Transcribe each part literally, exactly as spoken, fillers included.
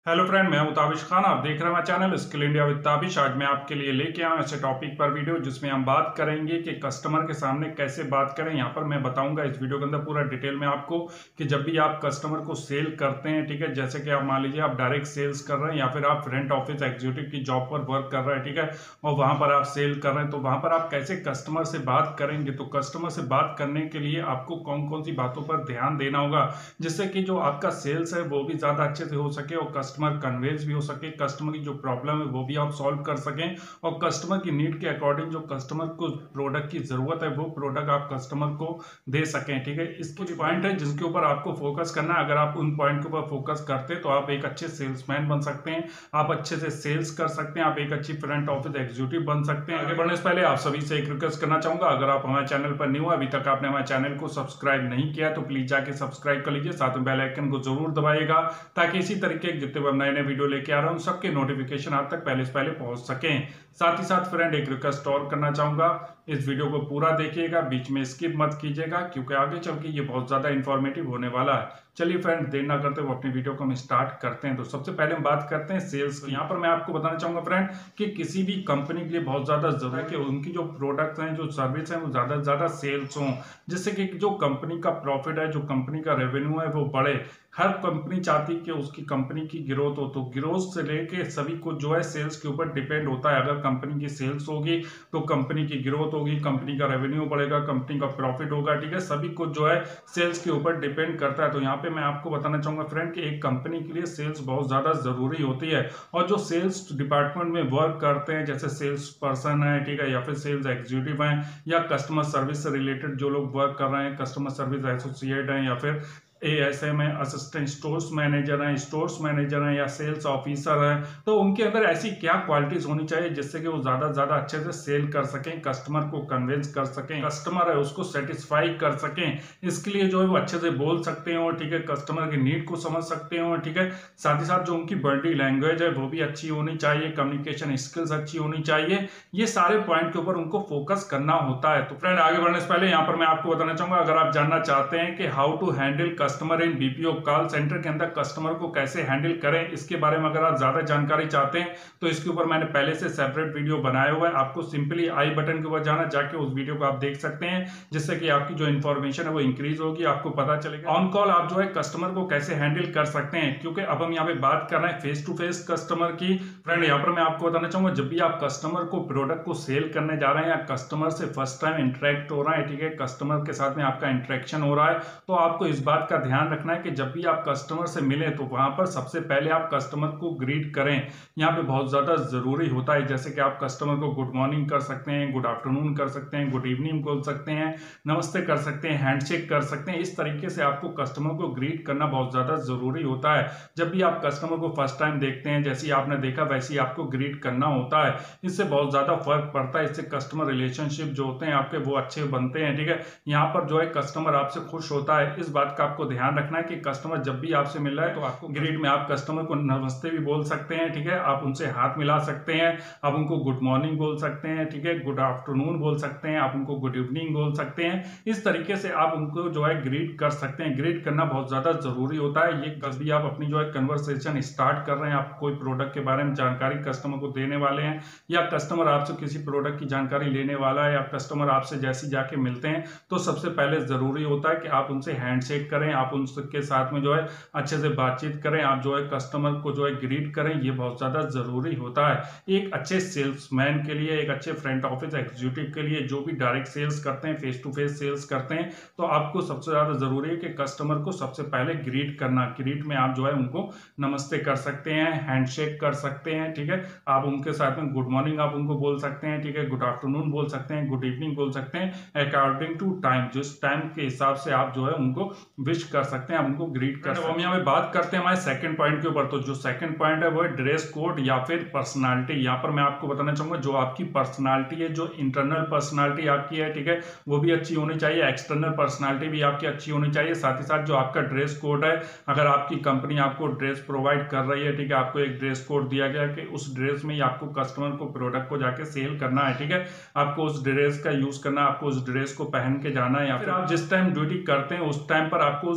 Hello friend, मैं हूं ताबिश खान। आप देख रहे हैं channel skill India with Tabish. आज मैं आपके लिए लेके आया ऐसे टॉपिक पर वीडियो जिसमें हम बात करेंगे कि कस्टमर के सामने कैसे बात करें। यहाँ पर मैं बताऊंगा इस वीडियो के अंदर पूरा डिटेल में आपको कि जब भी आप कस्टमर को सेल करते हैं, ठीक है, जैसे कि आप मान लीजिए आप डायरेक्ट सेल्स कर रहे हैं या फिर आप फ्रंट ऑफिस एग्जीक्यूटिव की जॉब पर वर्क कर रहे हैं, ठीक है, और वहां पर आप सेल कर रहे हैं, तो वहां पर आप कैसे कस्टमर से बात करेंगे। तो कस्टमर से बात करने के लिए आपको कौन कौन सी बातों पर ध्यान देना होगा जिससे कि जो आपका सेल्स है वो भी ज्यादा अच्छे से हो सके और कस्टमर कन्वेंस भी हो सके, कस्टमर की जो प्रॉब्लम है वो भी आप सॉल्व कर सकें और कस्टमर की नीड के अकॉर्डिंग जो कस्टमर को प्रोडक्ट की जरूरत है वो प्रोडक्ट आप कस्टमर को दे सकें। ठीक है, इसके जो पॉइंट है जिसके ऊपर आपको फोकस करना है, अगर आप उन पॉइंट के ऊपर फोकस करते हैं तो आप एक अच्छे सेल्समैन बन सकते हैं, आप अच्छे से सेल्स कर सकते हैं, आप एक अच्छी फ्रंट ऑफिस एग्जीक्यूटिव बन सकते हैं। आगे बढ़ने से पहले आप सभी से एक रिक्वेस्ट करना चाहूंगा, अगर आप हमारे चैनल पर न्यू है, अभी तक आपने हमारे चैनल को सब्सक्राइब नहीं किया तो प्लीज जाके सब्सक्राइब कर लीजिए, साथ में बेल आइकन को जरूर दबाइएगा ताकि इसी तरीके के जितने नए नए वीडियो लेके आ रहा हूं सबके नोटिफिकेशन आप तक पहले से पहले पहुंच सकें। साथ ही साथ फ्रेंड एक रिक्वेस्ट और करना चाहूंगा, इस वीडियो को पूरा देखिएगा, बीच में स्किप मत कीजिएगा क्योंकि आगे चल के ये बहुत ज्यादा इंफॉर्मेटिव होने वाला है। चलिए फ्रेंड, देर ना करते हुए अपनी वीडियो को हम स्टार्ट करते हैं। तो सबसे पहले हम बात करते हैं सेल्स की। यहाँ पर मैं आपको बताना चाहूंगा फ्रेंड कि किसी भी कंपनी के लिए बहुत ज्यादा जरूरी है कि उनकी जो प्रोडक्ट हैं, जो सर्विस है, वो ज्यादा से ज्यादा सेल्स हों, जिससे कि जो कंपनी का प्रॉफिट है, जो कंपनी का रेवेन्यू है वो बढ़े। हर कंपनी चाहती है कि उसकी कंपनी की ग्रोथ हो, तो ग्रोथ से लेके सभी कुछ जो है सेल्स के ऊपर डिपेंड होता है। अगर कंपनी की सेल्स होगी तो कंपनी की ग्रोथ होगी, कंपनी का रेवेन्यू बढ़ेगा, कंपनी का प्रॉफिट होगा। ठीक है, सभी कुछ जो है सेल्स के ऊपर डिपेंड करता है। तो यहाँ पे मैं आपको बताना चाहूंगा फ्रेंड कि एक कंपनी के लिए सेल्स बहुत ज्यादा जरूरी होती है और जो सेल्स डिपार्टमेंट में वर्क करते हैं, जैसे सेल्स पर्सन है, ठीक है, या फिर सेल्स एग्जीक्यूटिव है या कस्टमर सर्विस से रिलेटेड जो लोग वर्क कर रहे हैं, कस्टमर सर्विस एसोसिएट है या फिर ए एस एम है, असिस्टेंट स्टोर्स मैनेजर हैं, स्टोर्स मैनेजर हैं या सेल्स ऑफिसर हैं, तो उनके अंदर ऐसी क्या क्वालिटीज होनी चाहिए जिससे कि वो ज्यादा से ज्यादा अच्छे से सेल कर सकें, कस्टमर को कन्विंस कर सकें, कस्टमर है उसको सेटिस्फाई कर सकें। इसके लिए जो है वो अच्छे से बोल सकते हो, ठीक है, कस्टमर की नीड को समझ सकते हो, ठीक है, साथ ही साथ जो उनकी बॉडी लैंग्वेज है वो भी अच्छी होनी चाहिए, कम्युनिकेशन स्किल्स अच्छी होनी चाहिए। ये सारे पॉइंट के ऊपर उनको फोकस करना होता है। तो फ्रेंड आगे बढ़ने से पहले यहाँ पर मैं आपको बताना चाहूंगा, अगर आप जानना चाहते हैं कि how to handle customer in BPO call centre के अंदर कस्टमर को कैसे हैंडल करें, इसके बारे में अगर आप ज्यादा जानकारी चाहते हैं तो इसके ऊपर मैंने पहले से सेपरेट वीडियो बनाया हुआ है। आपको सिंपली आई बटन के ऊपर जाना, जाके उस वीडियो को आप देख सकते हैं, जिससे कि आपकी जो इन्फॉर्मेशन है वो इंक्रीज होगी, आपको पता चलेगा ऑन कॉल आप जो है कस्टमर को कैसे हैंडल कर सकते हैं। क्योंकि अब हम यहाँ पे बात कर रहे हैं फेस टू फेस कस्टमर की। फ्रेंड यहाँ पर मैं आपको बताना चाहूंगा, जब भी आप कस्टमर को प्रोडक्ट को सेल करने जा रहे हैं या कस्टमर से फर्स्ट टाइम इंटरेक्ट हो रहा है, ठीक है, कस्टमर के साथ में आपका इंटरेक्शन हो रहा है, तो आपको इस बात का ध्यान रखना है कि जब भी आप कस्टमर से मिले तो वहां पर सबसे पहले आप कस्टमर को ग्रीट करें। यहाँ पे बहुत ज्यादा जरूरी होता है, जैसे कि आप कस्टमर को गुड मॉर्निंग कर सकते हैं, गुड आफ्टरनून कर सकते हैं, गुड इवनिंग बोल सकते हैं, नमस्ते कर सकते हैं, हैंडशेक कर सकते हैं। इस तरीके से आपको कस्टमर को ग्रीट करना बहुत ज्यादा जरूरी होता है। जब भी आप कस्टमर को फर्स्ट टाइम देखते हैं, जैसे आपने देखा वैसे ही आपको ग्रीट करना होता है। इससे बहुत ज्यादा फर्क पड़ता है, इससे कस्टमर रिलेशनशिप जो होते हैं आपके वो अच्छे बनते हैं। ठीक है, यहाँ पर जो है कस्टमर आपसे खुश होता है। इस बात का आपको ध्यान रखना है कि कस्टमर जब भी आपसे मिल रहा है तो आपको ग्रीट में आप कस्टमर को नमस्ते भी बोल सकते हैं, ठीक है, आप उनसे हाथ मिला सकते हैं, आप उनको गुड मॉर्निंग बोल सकते हैं, ठीक है, गुड आफ्टरनून बोल सकते हैं, आप उनको गुड इवनिंग बोल सकते हैं। इस तरीके से आप उनको जो है ग्रीट कर सकते हैं। ग्रीट करना बहुत ज्यादा जरूरी होता है। ये कभी भी आप अपनी जो है कन्वर्सेशन स्टार्ट कर रहे हैं, आप कोई प्रोडक्ट के बारे में जानकारी कस्टमर को देने वाले हैं या कस्टमर आपसे किसी प्रोडक्ट की जानकारी लेने वाला है या कस्टमर आपसे जैसे जाके मिलते हैं, तो सबसे पहले जरूरी होता है कि आप उनसे हैंडशेक करें, आप उनके साथ में जो है अच्छे से बातचीत करें, आप जो है कस्टमर को जो है ग्रीट करें। ये बहुत ज्यादा जरूरी होता है एक अच्छे सेल्समैन के लिए, एक अच्छे फ्रंट ऑफिस एग्जीक्यूटिव के लिए जो भी डायरेक्ट सेल्स करते हैं, फेस टू फेस सेल्स करते हैं, तो आपको सबसे ज्यादा जरूरी है कि कस्टमर को सबसे पहले ग्रीट करना। ग्रीट में आप जो है उनको नमस्ते कर सकते हैं, हैंडशेक कर सकते हैं, ठीक है, आप उनके साथ में गुड मॉर्निंग आप उनको बोल सकते हैं, ठीक है, गुड आफ्टरनून बोल सकते हैं, गुड इवनिंग बोल सकते हैं, अकॉर्डिंग टू टाइम, जिस टाइम के हिसाब से आप जो है उनको विश कर सकते हैं, आप उनको ग्रीट कर सकते हैं। हम यहाँ पे बात करते हैं हमारे सेकंड पॉइंट के ऊपर। तो जो सेकंड पॉइंट है वो है ड्रेस कोड या फिर पर्सनालिटी। यहाँ पर मैं आपको बताना चाहूंगा, जो आपकी पर्सनालिटी है, जो इंटरनल पर्सनालिटी आपकी है, ठीक है, वो भी अच्छी होनी चाहिए, एक्सटर्नल पर्सनालिटी भी आपकी अच्छी होनी चाहिए। साथ ही साथ जो आपका ड्रेस कोड है, अगर आपकी कंपनी आपको ड्रेस प्रोवाइड कर रही है, ठीक है, आपको एक ड्रेस कोड दिया गया कि उस ड्रेस में ही आपको कस्टमर को प्रोडक्ट को जाके सेल करना है, ठीक है, आपको उस ड्रेस का यूज करना है, आपको उस ड्रेस को पहन के जाना है, या फिर आप जिस टाइम ड्यूटी करते हैं उस टाइम पर आपको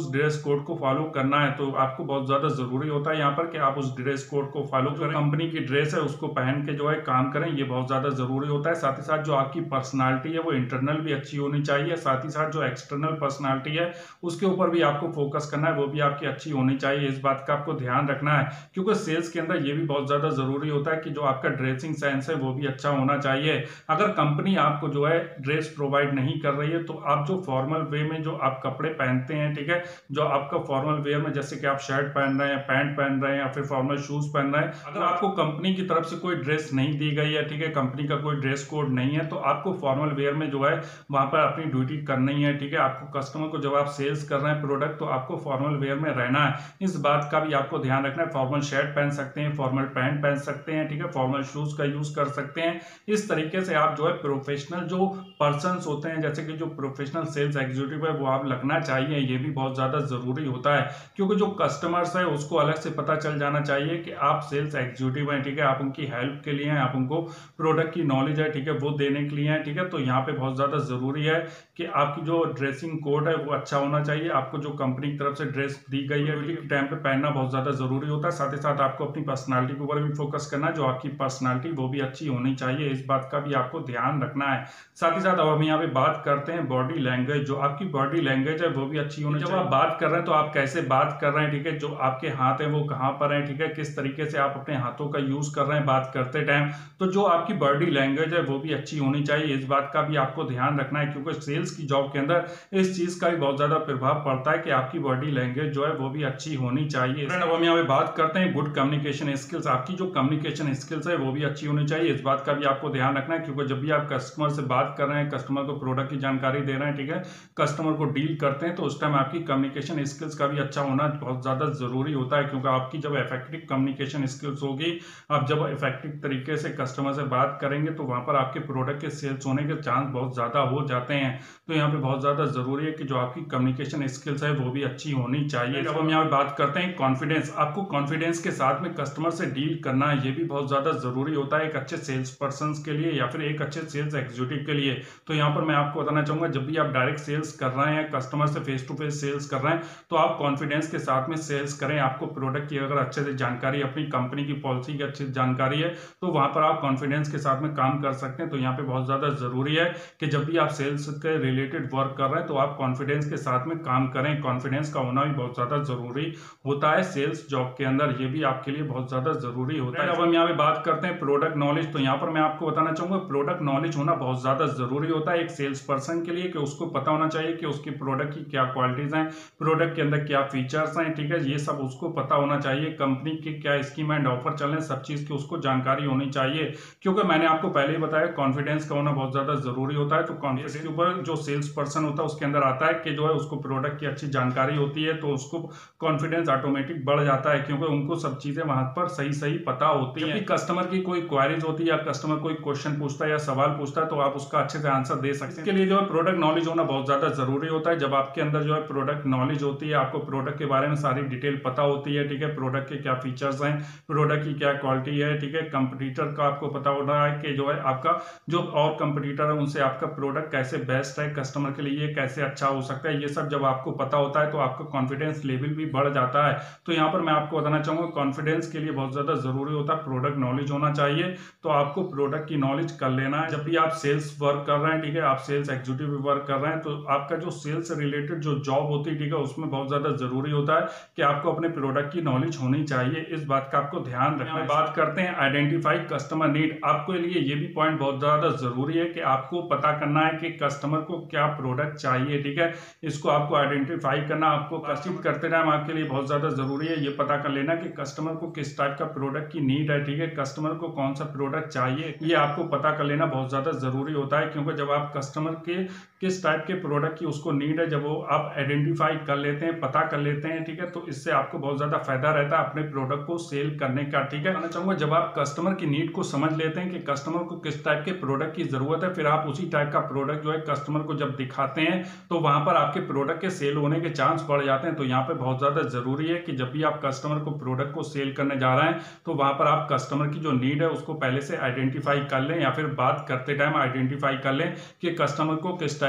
उस ड्रेस कोड को फॉलो करना है तो आपको बहुत ज्यादा जरूरी होता है यहाँ पर कि आप उस ड्रेस कोड को फॉलो करें, कंपनी की ड्रेस है उसको पहन के जो है काम करें, ये बहुत ज्यादा जरूरी होता है। साथ ही साथ जो आपकी पर्सनालिटी है वो इंटरनल भी अच्छी होनी चाहिए, साथ ही साथ जो एक्सटर्नल पर्सनालिटी है उसके ऊपर भी आपको फोकस करना है, वो भी आपकी अच्छी होनी चाहिए। इस बात का आपको ध्यान रखना है क्योंकि सेल्स के अंदर ये भी बहुत ज्यादा जरूरी होता है कि जो आपका ड्रेसिंग सेंस है वो भी अच्छा होना चाहिए। अगर कंपनी आपको जो है ड्रेस प्रोवाइड नहीं कर रही है तो आप जो फॉर्मल वे में जो आप कपड़े पहनते हैं, ठीक है, जो आपका फॉर्मल वेयर में जैसे कि आप शर्ट पहन रहे हैं, पैंट पहन रहे हैं या फिर फॉर्मल शूज पहन रहे हैं, अगर आपको कंपनी की तरफ से कोई ड्रेस नहीं दी गई है, ठीक है, कंपनी का कोई ड्रेस कोड नहीं है, तो आपको फॉर्मल वेयर में जो है वहां पर अपनी ड्यूटी करनी है, ठीक है। आपको कस्टमर को जब आप सेल्स कर रहे हैं प्रोडक्ट तो आपको फॉर्मल वेयर में रहना है, इस बात का भी आपको ध्यान रखना है। फॉर्मल शर्ट पहन सकते हैं, फॉर्मल पैंट पहन सकते हैं, ठीक है, फॉर्मल शूज का यूज कर सकते हैं। इस तरीके से आप जो है प्रोफेशनल जो पर्सन होते हैं, जैसे कि जो प्रोफेशनल सेल्स एग्जीक्यूटिव है वो आप लगना चाहिए, ये भी बहुत ज्यादा जरूरी होता है क्योंकि जो कस्टमर्स है उसको अलग से पता चल जाना चाहिए कि आप सेल्स एग्जीक्यूटिव हैं, ठीक है, आप उनकी हेल्प के लिए हैं, आप उनको प्रोडक्ट की नॉलेज है, ठीक है, वो देने के लिए हैं, ठीक है। तो यहाँ पे बहुत ज्यादा जरूरी है कि आपकी जो ड्रेसिंग कोड है वो अच्छा होना चाहिए, आपको जो कंपनी की तरफ से ड्रेस दी गई है ड्यूटी के टाइम पे पहनना बहुत ज्यादा जरूरी होता है। साथ ही साथ आपको अपनी पर्सनालिटी के ऊपर भी फोकस करना है, जो आपकी पर्सनालिटी वो भी अच्छी होनी चाहिए, इस बात का भी आपको ध्यान रखना है। साथ ही साथ अब हम यहाँ पे बात करते हैं बॉडी लैंग्वेज, जो आपकी बॉडी लैंग्वेज है वो भी अच्छी होनी चाहिए। जब आप बात कर रहे हैं तो आप कैसे बात कर रहे हैं, ठीक है, जो आपके हाथ है वो कहाँ पर है, ठीक है, किस तरीके से आप अपने हाथों का यूज कर रहे हैं बात करते टाइम, तो जो आपकी बॉडी लैंग्वेज है वो भी अच्छी होनी चाहिए, इस बात का भी आपको ध्यान रखना है क्योंकि सेल्स की जॉब के अंदर इस चीज का भी बहुत ज्यादा प्रभाव पड़ता है कि आपकी बॉडी लैंग्वेज जो है वो भी अच्छी होनी चाहिए। अब हम यहाँ पे बात करते हैं गुड कम्युनिकेशन स्किल्स, आपकी जो कम्युनिकेशन स्किल्स है वो भी अच्छी होनी चाहिए, इस बात का भी आपको ध्यान रखना है क्योंकि जब भी आप कस्टमर से बात कर रहे हैं, कस्टमर को प्रोडक्ट की जानकारी दे रहे हैं, ठीक है, कस्टमर को डील करते हैं, तो उस टाइम आपकी कम्युनिकेशन स्किल्स का भी अच्छा होना बहुत ज्यादा जरूरी होता है क्योंकि आपकी जब इफेक्टिव कम्युनिकेशन स्किल्स होगी, आप जब इफेक्टिव तरीके से कस्टमर से बात करेंगे तो वहां पर आपके प्रोडक्ट के सेल्स होने के चांस बहुत ज्यादा हो जाते हैं। तो यहाँ पे बहुत ज्यादा जरूरी है कि जो आपकी कम्युनिकेशन स्किल्स है वो भी अच्छी होनी चाहिए। जब हम यहाँ पे बात करते हैं कॉन्फिडेंस, आपको कॉन्फिडेंस के साथ में कस्टमर से डील करना है, ये भी बहुत ज्यादा जरूरी होता है एक अच्छे सेल्स पर्सन के लिए या फिर एक अच्छे सेल्स एग्जीक्यूटिव के लिए। तो यहाँ पर मैं आपको बताना चाहूंगा जब भी आप डायरेक्ट सेल्स कर रहे हैं, कस्टमर से फेस टू फेस सेल्स कर रहे हैं, तो आप कॉन्फिडेंस के साथ में सेल्स करें। आपको प्रोडक्ट की अगर अच्छे से जानकारी, अपनी कंपनी की पॉलिसी की अच्छी जानकारी है तो वहां पर आप कॉन्फिडेंस के साथ में काम कर सकते हैं। तो यहाँ पे बहुत ज्यादा जरूरी है कि जब भी आप सेल्स के रिलेटेड वर्क कर रहे हैं तो आप कॉन्फिडेंस के साथ में काम करें, कॉन्फिडेंस का होना भी बहुत ज्यादा जरूरी होता है सेल्स जॉब के अंदर, ये भी आपके लिए बहुत ज्यादा जरूरी होता है। अब हम यहाँ पे बात करते हैं प्रोडक्ट नॉलेज, तो यहाँ पर मैं आपको बताना चाहूंगा प्रोडक्ट नॉलेज होना बहुत ज्यादा जरूरी होता है एक सेल्स पर्सन के लिए कि उसको पता होना चाहिए कि उसकी प्रोडक्ट की क्या क्वालिटीज हैं, प्रोडक्ट के अंदर क्या फीचर्स हैं, ठीक है, ये सब उसको पता होना चाहिए। कंपनी के क्या स्कीम एंड ऑफर चल रहे हैं, सब चीज की उसको जानकारी होनी चाहिए क्योंकि मैंने आपको पहले ही बताया कॉन्फिडेंस का होना बहुत ज्यादा जरूरी होता है। तो कॉन्फिडेंस के ऊपर जो सेल्स पर्सन होता है उसके अंदर आता है कि जो है उसको प्रोडक्ट की अच्छी जानकारी होती है तो उसको कॉन्फिडेंस ऑटोमेटिक बढ़ जाता है क्योंकि उनको सब चीजें वहां पर सही सही पता होती है। कस्टमर की कोई क्वारीज होती है या कस्टमर कोई क्वेश्चन पूछता है या सवाल पूछता है तो आप उसका अच्छे से आंसर दे सकते हैं। इसके लिए जो है प्रोडक्ट नॉलेज होना बहुत ज्यादा जरूरी होता है। जब आपके अंदर जो है प्रोडक्ट नॉलेज होती है, आपको प्रोडक्ट के बारे में सारी डिटेल पता होती है, ठीक है, प्रोडक्ट के क्या फीचर्स हैं, प्रोडक्ट की क्या क्वालिटी है, ठीक है, कंपटीटर का आपको पता होना है कि जो है आपका जो और कंपटीटर है उनसे आपका प्रोडक्ट कैसे बेस्ट है, कस्टमर के लिए कैसे अच्छा हो सकता है, ये सब जब आपको पता होता है तो आपका कॉन्फिडेंस लेवल भी बढ़ जाता है। तो यहाँ पर मैं आपको बताना चाहूंगा कॉन्फिडेंस के लिए बहुत ज्यादा जरूरी होता है प्रोडक्ट नॉलेज होना चाहिए। तो आपको प्रोडक्ट की नॉलेज कर लेना है जब भी आप सेल्स वर्क कर रहे हैं, ठीक है, आप सेल्स एग्जीक्यूटिव वर्क कर रहे हैं तो आपका जो सेल्स से रिलेटेड जो जॉब होती है, ठीक है, उसमें बहुत ज्यादा जरूरी होता है कि आपको अपने प्रोडक्ट की नॉलेज होनी चाहिए, इस बात का आपको ध्यान रखना है। बात करते हैं आइडेंटिफाई कस्टमर नीड, आपके लिए ये भी पॉइंट बहुत ज्यादा जरूरी है कि आपको पता करना है कि कस्टमर को क्या प्रोडक्ट चाहिए, ठीक है, इसको आपको आइडेंटिफाई करना, आपको बातचीत करते टाइम आपके लिए बहुत ज्यादा जरूरी है ये पता कर लेना कि कस्टमर को किस टाइप का प्रोडक्ट की नीड है, ठीक है, कस्टमर को कौन सा प्रोडक्ट चाहिए, ये आपको पता कर लेना बहुत ज्यादा जरूरी होता है क्योंकि जब आप कस्टमर के किस टाइप के प्रोडक्ट की उसको नीड है, जब वो आप आइडेंटिफाई कर लेते हैं, पता कर लेते हैं, ठीक है, तो इससे आपको बहुत ज्यादा फायदा रहता है अपने प्रोडक्ट को सेल करने का, ठीक है। मैं चाहूंगा जब आप कस्टमर की नीड को समझ लेते हैं कि कस्टमर को किस टाइप के प्रोडक्ट की जरूरत है, फिर आप उसी टाइप का प्रोडक्ट जो है कस्टमर को जब दिखाते हैं तो वहां पर आपके प्रोडक्ट के सेल होने के चांस बढ़ जाते हैं। तो यहाँ पे बहुत ज्यादा जरूरी है कि जब भी आप कस्टमर को प्रोडक्ट को सेल करने जा रहे हैं तो वहां पर आप कस्टमर की जो नीड है उसको पहले से आइडेंटिफाई कर लें या फिर बात करते टाइम आइडेंटिफाई कर लें कि कस्टमर को किस टाइप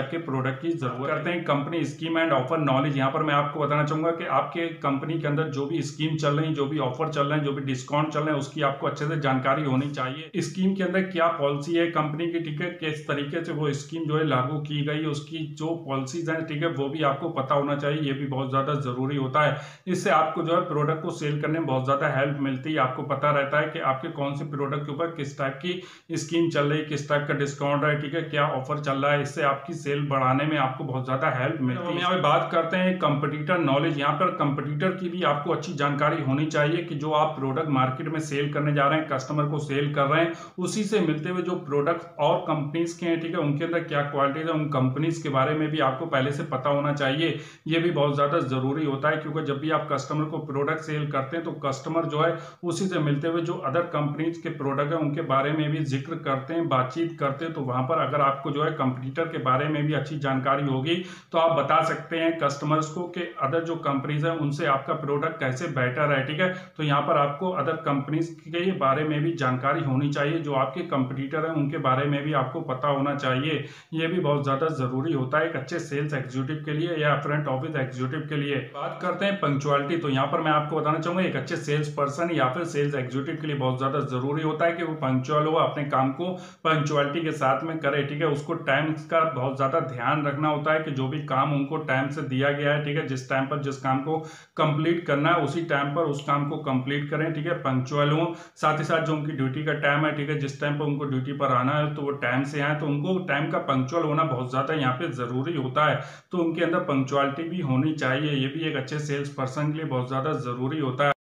टाइप के प्रोडक्ट की जरूरत करते हैं। Company scheme and offer knowledge, यहाँ पर मैं आपको बताना चाहूंगा कि आपके कंपनी के अंदर जो भी स्कीम चल रही है, जो भी ऑफर चल रहे हैं, जो भी डिस्काउंट चल रहे हैं, उसकी आपको अच्छे से जानकारी होनी चाहिए। स्कीम के अंदर क्या पॉलिसी है कंपनी की, ठीक है, किस तरीके से वो स्कीम जो है लागू की गई, उसकी जो पॉलिसीज है, ठीक है, वो भी आपको पता होना चाहिए। ये भी बहुत ज्यादा जरूरी होता है। इससे आपको जो है प्रोडक्ट को सेल करने में बहुत ज्यादा हेल्प मिलती है। आपको पता रहता है कि आपके कौन से प्रोडक्ट के ऊपर किस टाइप की स्कीम चल रही है, किस टाइप का डिस्काउंट है, ठीक है, क्या ऑफर चल रहा है। इससे आपकी सेल बढ़ाने में आपको बहुत ज्यादा हेल्प मिलती है। यहाँ पे बात करते हैं कंपटीटर नॉलेज। यहाँ पर कंपटीटर की भी आपको अच्छी जानकारी होनी चाहिए कि जो आप प्रोडक्ट मार्केट में सेल करने जा रहे हैं, कस्टमर को सेल कर रहे हैं, उसी से मिलते हुए जो प्रोडक्ट और कंपनीज के हैं, ठीक है, उनके अंदर क्या क्वालिटी है, उन कंपनीज के बारे में भी आपको पहले से पता होना चाहिए। ये भी बहुत ज्यादा जरूरी होता है, क्योंकि जब भी आप कस्टमर को प्रोडक्ट सेल करते हैं तो कस्टमर जो है उसी से मिलते हुए जो अदर कंपनीज के प्रोडक्ट है उनके बारे में भी जिक्र करते हैं, बातचीत करते हैं। तो वहां पर अगर आपको जो है कंपटीटर के बारे में भी अच्छी जानकारी होगी तो आप बता सकते हैं कस्टमर्स को कि अदर जो कंपनीज है उनसे आपका प्रोडक्ट कैसे बेटर है, ठीक है। तो यहाँ पर आपको अदर कंपनीज के बारे में भी जानकारी होनी चाहिए। जो आपके कंपटीटर है उनके बारे में भी आपको पता होना चाहिए। ये भी बहुत ज्यादा जरूरी होता है एक अच्छे सेल्स एग्जीक्यूटिव के लिए या फ्रंट ऑफिस एग्जीक्यूटिव के लिए। बात करते हैं पंक्चुअलिटी, तो यहाँ पर मैं आपको बताना चाहूंगा एक अच्छे सेल्स पर्सन या फिर सेल्स एग्जीक्यूटिव के लिए बहुत ज्यादा जरूरी होता है कि वो पंक्चुअल हो, अपने काम को पंक्चुअलिटी के साथ में करे, ठीक है। उसको टाइम का बहुत ज्यादा ध्यान रखना होता है कि जो भी काम उनको टाइम से दिया गया है, ठीक है, जिस टाइम पर जिस काम को कंप्लीट करना है उसी टाइम पर उस काम को कंप्लीट करें, ठीक है, पंक्चुअल हो। साथ ही साथ जो उनकी ड्यूटी का टाइम है, ठीक है, जिस टाइम पर उनको ड्यूटी पर आना है तो वो टाइम से आए। तो उनको टाइम का पंक्चुअल होना बहुत ज्यादा यहाँ पे जरूरी होता है। तो उनके अंदर पंक्चुअलिटी भी होनी चाहिए। ये भी एक अच्छे सेल्स पर्सन के लिए बहुत ज्यादा जरूरी होता है।